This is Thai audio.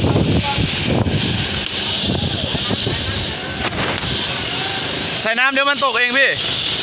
ใส่น้ำเดี๋ยวมันตกเองพี่